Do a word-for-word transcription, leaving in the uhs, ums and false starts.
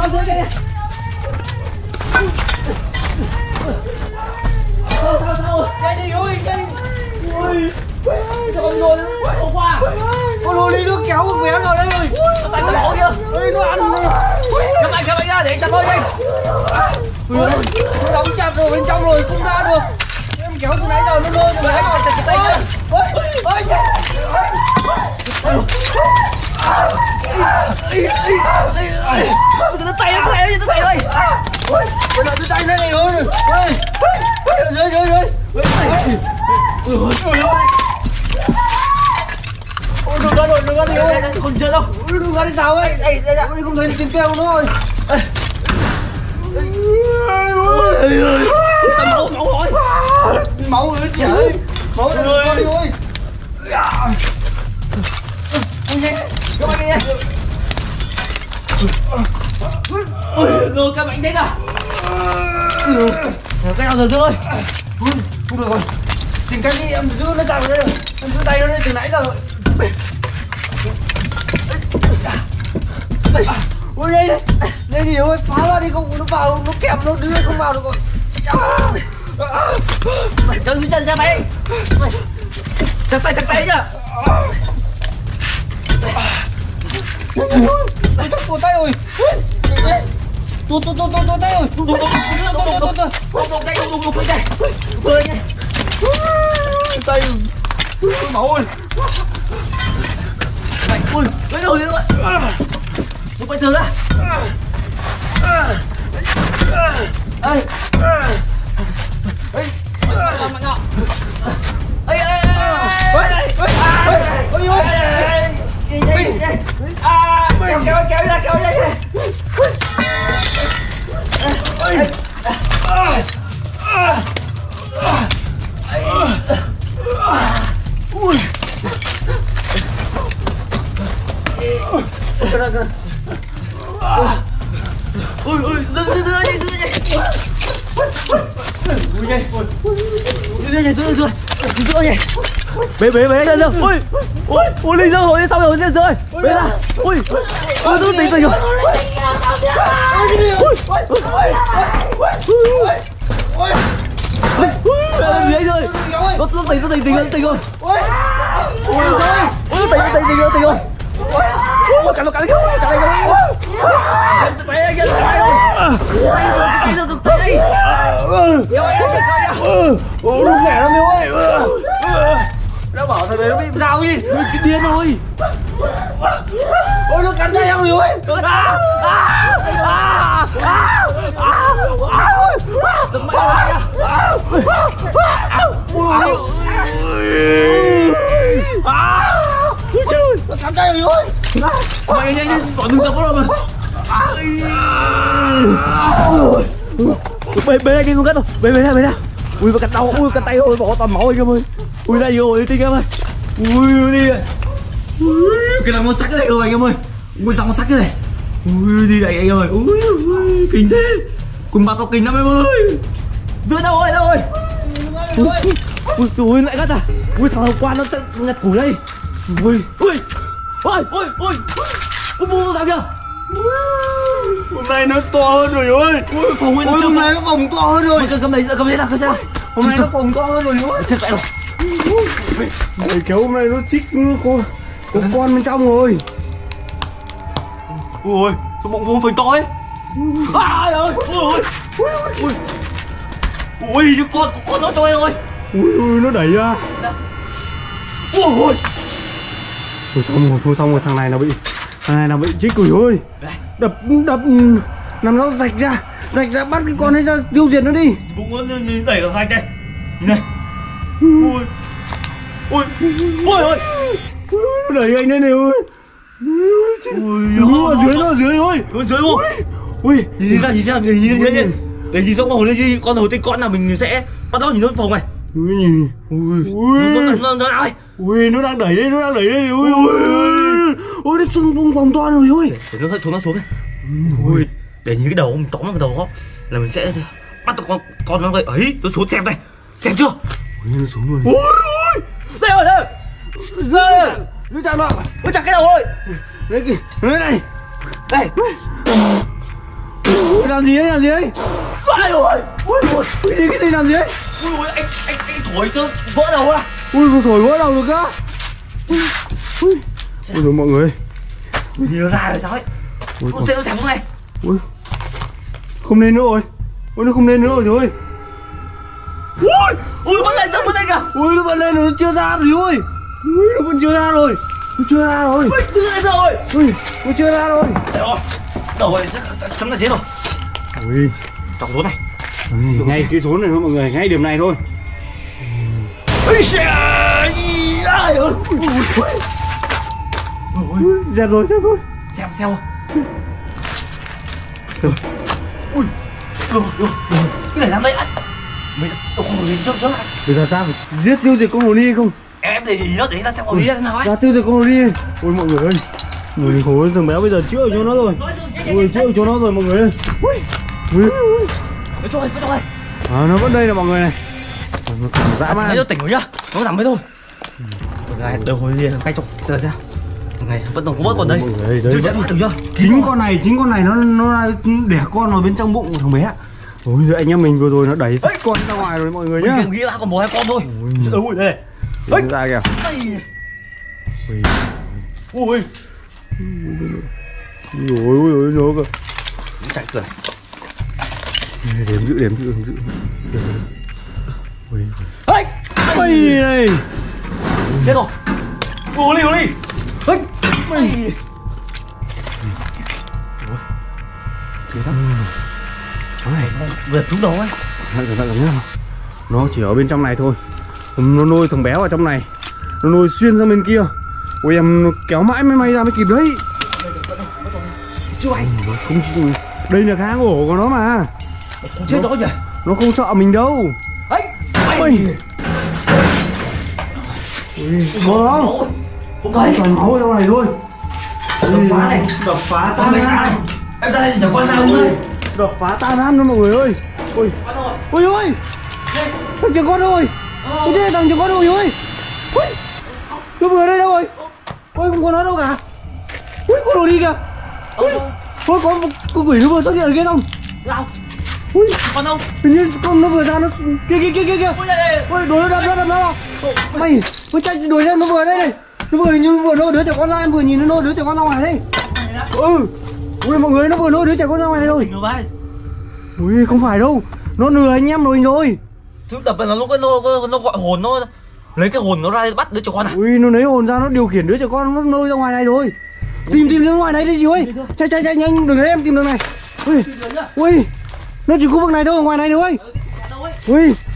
Con dưới đây. Sao sao sao? Chạy đi ui, chạy đi. Ui. Trời ơi, không qua. Con lùi đi nước kéo con bé vào đây rồi. Tay nó bỏ kìa. Ê, nó ăn rồi. Các bạn các bạn ra để chặt tôi đi. Nó đóng chặt rồi bên trong rồi, không ra được. Em kéo từ nãy giờ nó lôi từ nãy. Tay tay. Ôi, ôi, nó tay nó tay nó tay đây. ôi, bây giờ tay này này ơi. Ôi, dưới dưới dưới. Ôi, ôi, đừng ra rồi, đừng ra đi ơi. Còn chưa đâu. Đừng ra đi sao ấy. Đây đây đây. Ôi, không thấy tiền kêu nữa rồi. Tao máu máu rồi. Máu ơi chị ơi. Máu ra con đi ơi. Ôi nhanh. Các bạn đi nha. Ôi rồi các bạn đến à. Cái nào rồi Dương ơi. Không được rồi. Tìm cách đi em giữ nó ra đây rồi. Em giữ tay nó lên từ nãy giờ rồi. Ôi đây đây. Đây thì ơi phá ra đi không nó vào nó kẹp nó đưa không vào được rồi. Cho dưới chân ra tay. Chặt tay chặt tay nhá. Ôi chắc cổ tay rồi. Tuột tuột tuột tuột tay rồi. Đụng đụng đụng đụng đụng đụng đụng đây đụng đụng đụng đây. Cười nhá. Tay máu ơi. Mày ui, lấy rồi rồi. Nó quay thường á. Ê. Ê. Mạnh mạnh ạ. Ê ê ê. Ôi ôi ôi ôi. À, kéo kéo kéo ra kéo ra. Ui. Ui ui, giữ giữ giữ đi, giữ đi. Ui nhảy. Giữ nhảy, giữ giữ. Giữ nhảy. Bế bế bế ra Dương. Ui. Ui, ui Linh Dương hồi xong rồi lên rồi. Bế ra. Ui. Ui tôi tỉnh rồi. Ui. Ui. Ui. Rồi. Nó nó tỉnh nó tỉnh tỉnh tỉnh rồi. Ui. Ui rồi. Ui nó tỉnh nó tỉnh tỉnh rồi tỉnh rồi. Ui cắn nó cắn cái cắn cái. Bay đây kia bay đây. Bay rồi cực tay đi. Kéo anh kéo anh. Ôi lúc mẹ nó miêu ơi. Nó bảo thằng này nó bị sao gì? Cái điên rồi. Ôi nó cắn tay em rồi. À. À. À. À. Đừng mạnh lên nha. Nó cắn tay rồi. Mày nhanh nhanh bỏ đừng tập nó rồi mà. Bê bê ra đi con cắt rồi. Bê bê ra bê ra. Ui cắt đau. Ui cắt tay ơi bỏ toàn máu anh em ơi. Ui đây rồi tinh em ơi. Ui đi. Ui cái này màu sắc cái này rồi anh em ơi. Ui sao màu sắc cái này. Ui đi đây anh em ơi. Ui ui kinh thế. Cùng bà tao kinh lắm em ơi. Giữa đâu rồi đâu rồi. Ui ui lại cắt à. Ui thằng nào qua nó nhặt củ đây. Ui ui. Ôi ôi ôi. Ui bố sao kìa. Hôm nay nó to hơn rồi ơi. Ui phòng ơi. Hôm nay nó phồng to hơn rồi. Cầm cầm đấy cầm đấy nào cầm nào. Hôm nay nó phồng to hơn rồi ơi. Chết vậy rồi. Mày kéo hôm nay nó chích nó có có con bên trong rồi. Ui tôi bụng vùng phình to ấy. Ai ơi. Ui ui. Ui cái con con nó trôi rồi. Ui ui nó đẩy ra. Ui ui. Thôi xong rồi, thôi xong rồi, thằng này nó bị thằng này nó bị chích cùi ơi. Đập đập làm nó rạch ra, rạch ra bắt cái con ấy ra tiêu diệt nó đi. Bụng nó nhìn đẩy ở hai đây. Nhìn này. Ui. Ui. Ui ơi. Nó đẩy anh lên này ơi. Ui nó ở dưới nó ở dưới ơi. Ở dưới không? Ui, Nhìn ra nhìn ra nhìn nhìn nhìn. Để nhìn xong con hồi đi con hồi tên con nào mình sẽ bắt đầu nhìn nó phòng này. Ui nhìn. Ui. Ui. Nó nó nó nó nào ấy. Ui nó đang đẩy đây, nó đang đẩy đây. Ui ui. Ôi nó sưng vùng vòng to rồi ơi. Để nó xuống nó xuống đây. Ui. Để nhìn cái đầu mình tóm vào cái đầu nó là mình sẽ bắt được con con nó vậy ấy. Nó xuống xem đây. Xem chưa? Ui nó xuống luôn. Ui ui. Đây rồi đây. Đây. Cứ chặt nó. Ui chặt cái đầu rồi. Đấy kìa. Đấy này. Đây. làm gì đấy, làm gì đấy? Vãi rồi. Ui ui. Ui, cái gì làm gì đấy? Ui ui, anh anh anh thổi cho vỡ đầu à? Ui, vừa thổi vỡ đầu được á? Ui, ui, ui rồi mọi người. Ui, đi ra rồi sao ấy? Ui, Con xe nó sắm này. ui, không lên nữa rồi. Ui, nó không lên nữa rồi rồi. Ui, ui vẫn lên chân vẫn lên kìa. Ui, nó vẫn lên rồi, nó chưa ra rồi ui. Ui, nó vẫn chưa ra rồi. Nó chưa ra rồi. Ui, chưa lên rồi. Ui, nó chưa ra rồi. Đấy rồi. Đầu rồi, chấm là chết rồi. Ui, Đọc rốn này. ui, ngay cái rốn này thôi mọi người, ngay điểm này thôi. Ui xe. Ai ơi. Ui ui. Ui, Ui, giật rồi, giật rồi. xem xem. Ui. Được được. Cái này làm đây anh. Bây giờ tôi không đi trước trước lại. Bây giờ ra phải giết tiêu diệt con hồ ly không? Em em để ý nó để ra xem hồ ly ra thế nào ấy. Ra tiêu diệt con hồ ly. Ôi mọi người ơi, người khổ thằng béo bây giờ chữa cho nó rồi. Ui, chữa cho nó rồi mọi người ơi. Ui, ui, ui. Nó trôi, nó trôi. À, nó vẫn đây nè mọi người này. Nó còn dã man. Nó tỉnh rồi nhá. Nó nằm đấy thôi. Một ngày đầu hồi liền ngay chục giờ ra. Một ngày vẫn còn có vẫn còn đây. Mọi người ơi, đây Chưa vẫn- chậm được chưa? Chính con này, chính con này nó nó đẻ con vào bên trong bụng của thằng bé. Ôi giời, anh em mình vừa rồi nó đẩy hết con ra ngoài rồi mọi người nhá. Mình nghĩ là còn một hai con thôi. Ui đây. Nó ra kìa. Ui, Ui. ôi ôi ôi nó cơ. Chạy cười. Đếm giữ, đếm giữ, đếm giữ. Ui. Ê! Ây này. Chết rồi. Hồ ly hồ ly. Ê! Ây! Vừa trúng đầu ấy. Cẩn thận, cẩn thận nhá. Nó chỉ ở bên trong này thôi. Nó nuôi thằng béo ở trong này. Nó nuôi xuyên sang bên kia. Ôi em nó kéo mãi mới may ra mới kịp đấy. Chưa anh. Không, đây là kháng ổ của nó mà. Không chết đó nhỉ. Nó không sợ mình đâu. Ấy. Ôi. Có đó. Không thấy. Toàn máu ở trong này thôi. Đập phá này. Đập phá Con tan này nát. em ra đây chẳng quan nào nữa. Đập phá tan nát đó mọi người ơi. Ôi. Ôi ôi. Thằng chưa con rồi. Ôi thế thằng chưa con rồi ôi. Ôi. Nó vừa đây đâu rồi? Ôi không có nó đâu cả. Ui con đồ đi kìa. Ui. Ôi có một con quỷ nó vừa xuất hiện ở kia không? Nào. Ui. Con đâu? Tự nhiên con nó vừa ra nó kia kia kia kia kia. Ui đây. Ôi đuổi nó đập nó đập nó. Mày ôi chạy đuổi ra nó vừa đây này. Nó vừa nhưng vừa nô đứa trẻ con ra em vừa nhìn nó nô đứa trẻ con ra ngoài đây. Ừ. Ui mọi người nó vừa nô đứa trẻ con ra ngoài đây rồi. Ngửa vai. Ui không phải đâu. Nó lừa anh em rồi rồi. Thứ tập là lúc nó nó nó gọi hồn nó lấy cái hồn nó ra bắt đứa trẻ con à? Ui nó lấy hồn ra nó điều khiển đứa trẻ con nó nôi ra ngoài này rồi. Tìm tìm ra ngoài này đi chị ơi. Chạy chạy chạy nhanh đừng để em tìm đường này. Ui. Ui. Nó chỉ khu vực này thôi ngoài này nữa ơi. Ui.